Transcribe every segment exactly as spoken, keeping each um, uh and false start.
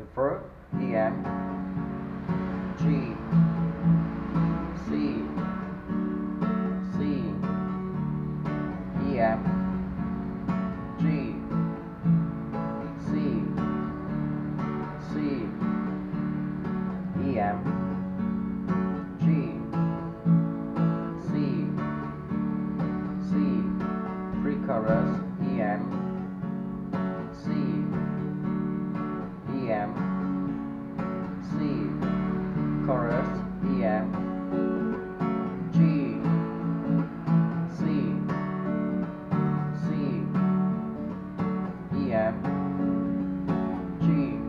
The first E M, G, C, C, E M, G, C, C, E M, G, C, C, pre-chorus E M, C, E M, C, chorus E M, G, C, C, E M, G,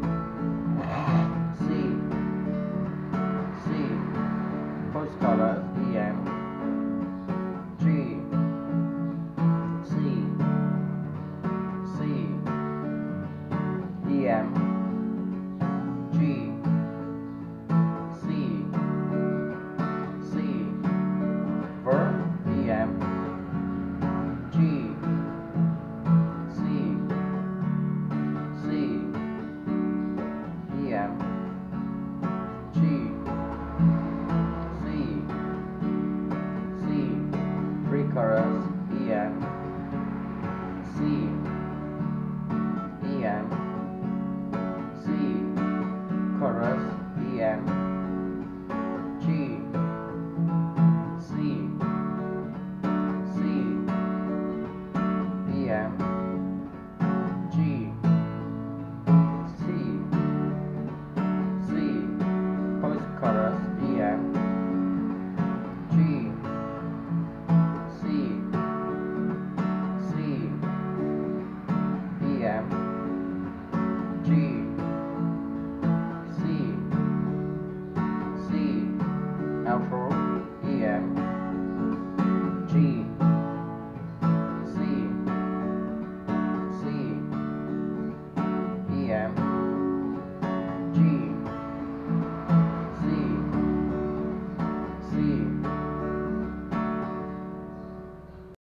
C, C, post chorus E M, G, C, C, E M, G, C, C, verb E M, G, C, C, E M, G, C, C, pre-chorus E M, C, E M, C, chorus E M, G, C, C, E M, G, C, C, post chorus E M, G, C, C, E M, G, C, C, outro E M,